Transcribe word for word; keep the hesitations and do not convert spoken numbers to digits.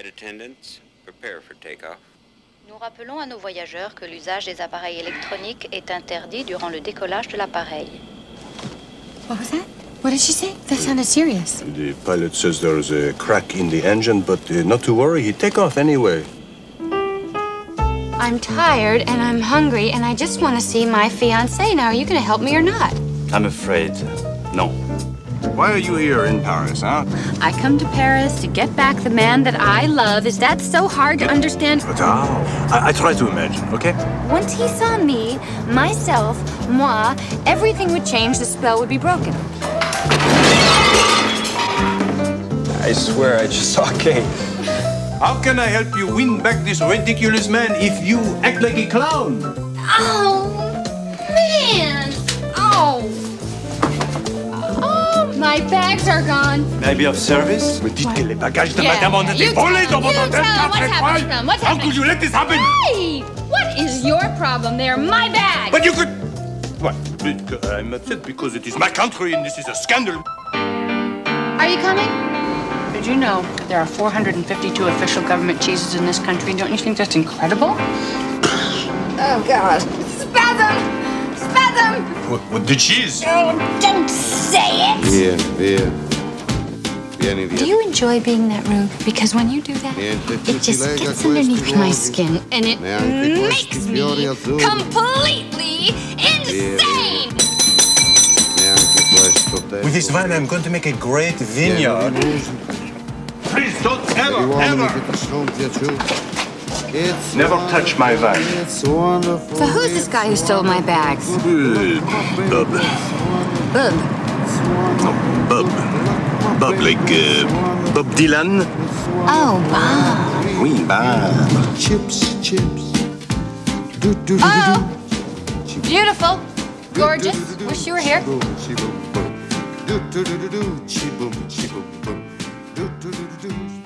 Flight attendants, prepare for takeoff. Nous rappelons à nos voyageurs que l'usage des appareils électroniques est interdit durant le décollage de l'appareil. What was that? What did she say? That sounded serious. The pilot says there's a crack in the engine, but uh, not to worry, he'd take off anyway. I'm tired and I'm hungry and I just want to see my fiancé. Now, are you going to help me or not? I'm afraid, no. Why are you here in Paris, huh? I come to Paris to get back the man that I love. Is that so hard to understand? But how? I, I try to imagine, okay? Once he saw me, myself, moi, everything would change. The spell would be broken. I swear I just saw Kate. How can I help you win back this ridiculous man if you act like a clown? Oh, man! Oh! Oh, my bags are gone. May I be of service? Me dites que les bagages de Yeah, madame ont yeah, été you volés tell dans him, votre you hôtel tell him. quatre What's happening étoiles. to them? What's How could you let this happen? Hey! What is your problem? They are my bags. But you could... What? I'm upset because it is my country and this is a scandal. Are you coming? Did you know there are four hundred fifty-two official government cheeses in this country? Don't you think that's incredible? Oh, God. Spasm! Spasm! What, what the cheese? Oh, don't say it! Bien, bien. Bien, idiot. Do you enjoy being that rude? Because when you do that, it just gets underneath my skin and it makes me completely insane! With this van, I'm going to make a great vineyard. Please don't ever, ever, never touch my van. So who's this guy who stole my bags? Uh, Bub. Bub. No, Bub. Bub, like uh, Bob Dylan. Oh, Bob. Oui, Bob. Chips, chips. Do, do, do, Oh! Beautiful. Gorgeous. Wish you were here. Do, do, do, do, do, do, do, do, do, do, do, do, do, do, do, do, do.